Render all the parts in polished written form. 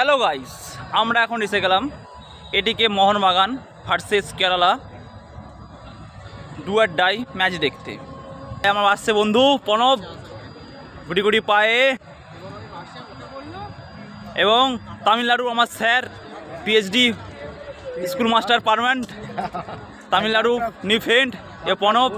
Hello guys, আমরা এখন এসে গেলাম ATK Mohun Bagan versus Kerala do or die match দেখতে। আমার আসছে বন্ধু প্রণব গুটি গুটি পায়ে, এবং তামিলনাড়ু আমার sir PhD school master permanent Tamil Nadu new friend এ প্রণব।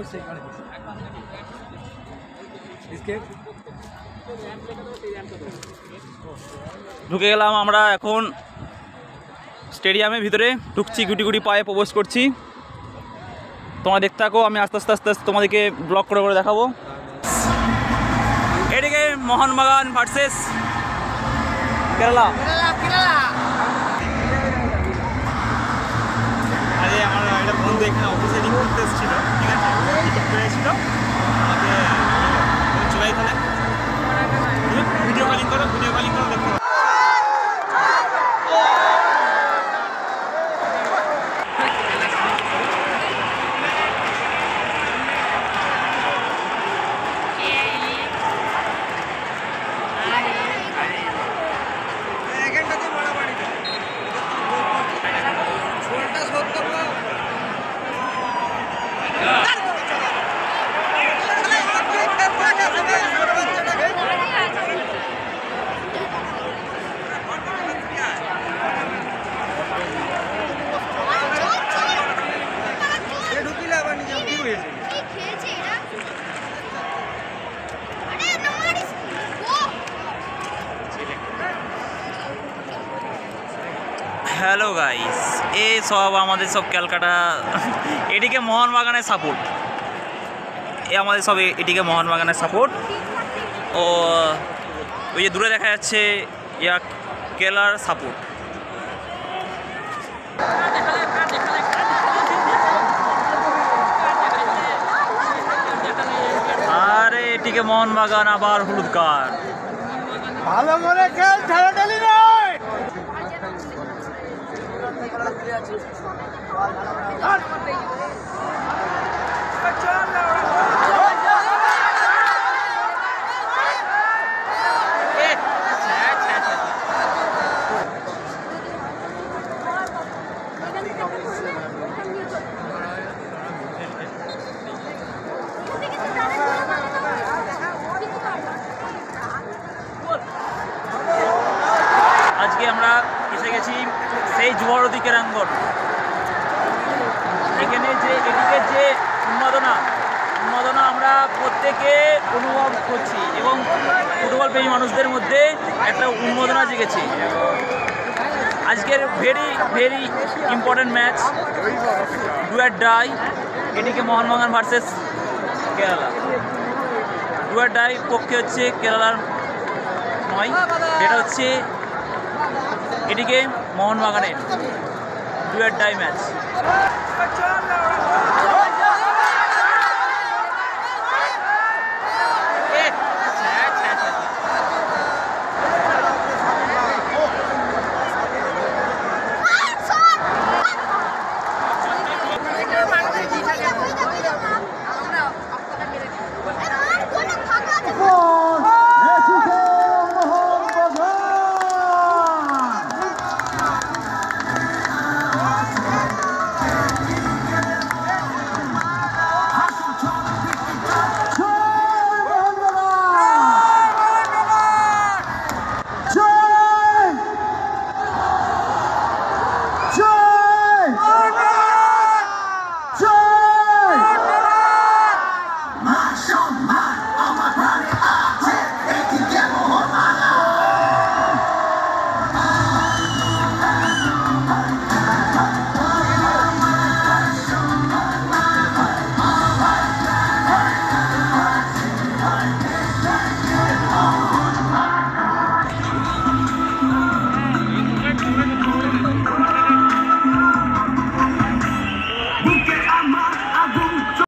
ঢুকে গেলাম আমরা এখন স্টেডিয়ামের ভিতরে, ঢুকছি গুটি গুটি পায়ে প্রবেশ করছি। তোমরা দেখতে থাকো, আমি আস্তে আস্তে আস্তে আস্তে তোমাদেরকে ব্লগ করে করে দেখাবো। এদিকে মোহনবাগান ভার্সেস কেরালা। আরে আমার একটা বন্ধু এখানে অফিসে রিং করতে এসেছিল, ঠিক আছে, টিকিট করেছিল আমাকে, চলে তাহলে ভিডিও কলিং করো দেখতে। হ্যালো গাইস, এই সব আমাদের সব ক্যালকাটা এটিকে মোহনবাগানের সাপোর্ট, আমাদের সব এটিকে মোহনবাগানের সাপোর্ট। ও ওই যে দূরে দেখা যাচ্ছে ইয়া কেরালার সাপোর্ট। আরে এটিকে মোহনবাগান আবার হলুদ কার্ড। ভালো করে খেল, ঠেলাঠেলি নয়। আজকে আমরা এসে গেছি সেই যুবরতী ক্রীড়াঙ্গন। এখানে যে এদিকে যে উন্মাদনা আমরা প্রত্যেকে অনুভব করছি, এবং ফুটবল প্রেমী মানুষদের মধ্যে একটা উন্মাদনা জেগেছে। আজকের very important match do or die, এদিকে Mohun Bagan versus Kerala. Do or die পক্ষে হচ্ছে কেরালার নয়, যেটা হচ্ছে এদিকে মোহনবাগানের ডু অর ডাই ম্যাচ।